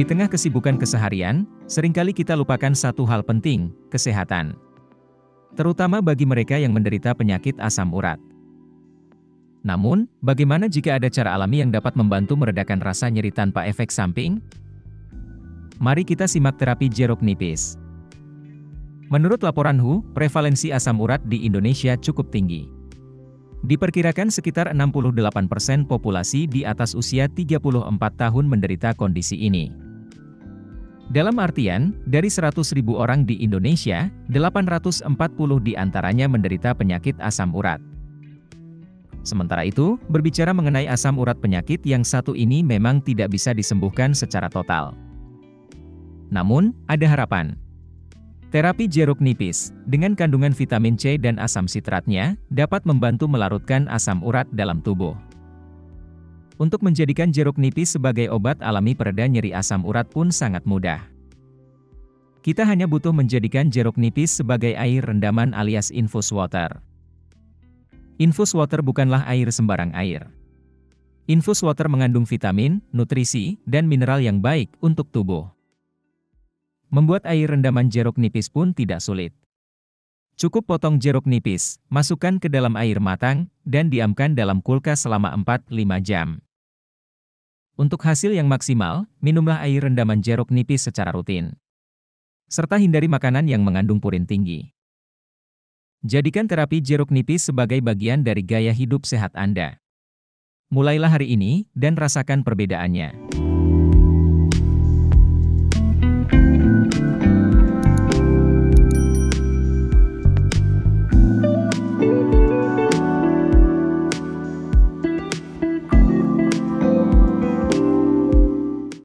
Di tengah kesibukan keseharian, seringkali kita lupakan satu hal penting, kesehatan. Terutama bagi mereka yang menderita penyakit asam urat. Namun, bagaimana jika ada cara alami yang dapat membantu meredakan rasa nyeri tanpa efek samping? Mari kita simak terapi jeruk nipis. Menurut laporan WHO, prevalensi asam urat di Indonesia cukup tinggi. Diperkirakan sekitar 68% populasi di atas usia 34 tahun menderita kondisi ini. Dalam artian, dari 100.000 orang di Indonesia, 840 diantaranya menderita penyakit asam urat. Sementara itu, berbicara mengenai asam urat, penyakit yang satu ini memang tidak bisa disembuhkan secara total. Namun, ada harapan. Terapi jeruk nipis, dengan kandungan vitamin C dan asam sitratnya, dapat membantu melarutkan asam urat dalam tubuh. Untuk menjadikan jeruk nipis sebagai obat alami pereda nyeri asam urat pun sangat mudah. Kita hanya butuh menjadikan jeruk nipis sebagai air rendaman alias infus water. Infus water bukanlah air sembarang air. Infus water mengandung vitamin, nutrisi, dan mineral yang baik untuk tubuh. Membuat air rendaman jeruk nipis pun tidak sulit. Cukup potong jeruk nipis, masukkan ke dalam air matang, dan diamkan dalam kulkas selama 4-5 jam. Untuk hasil yang maksimal, minumlah air rendaman jeruk nipis secara rutin. Serta hindari makanan yang mengandung purin tinggi. Jadikan terapi jeruk nipis sebagai bagian dari gaya hidup sehat Anda. Mulailah hari ini, dan rasakan perbedaannya.